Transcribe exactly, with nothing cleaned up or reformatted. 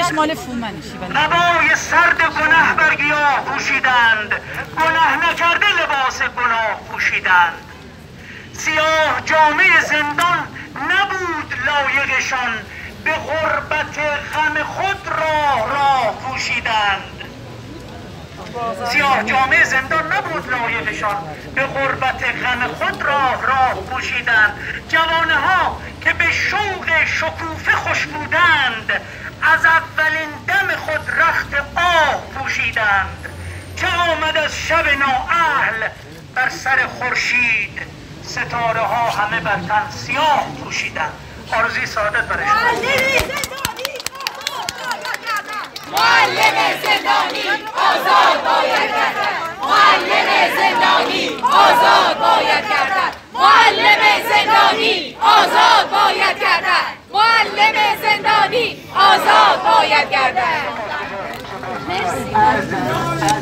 خودش مال فومنشی. قبای سرد گناه بر گیاه پوشیدند، گناه نکرده لباس گناه پوشیدند. سیاه جامعه زندان نبود لایقشان، به غربت غم خود راه راه پوشیدند. سیاه جامعه زندان نبود لایقشان، به غربت غم خود راه راه پوشیدند. جوانه ها که به شوق شکوفه خوش بودند، از اولین دم خود رخت آه پوشیدند. که آمد از شب نااهل بر سر خورشید، ستاره ها همه بر تن سیاه پوشیدند. آرزوی سعادت برای شما. معلم زندانی آزاد باید گردد. معلم زندانی آزاد باید گردد. معلم زندانی آزاد باید گردد. معلم زندانی آزاد باید گردد. مرسی.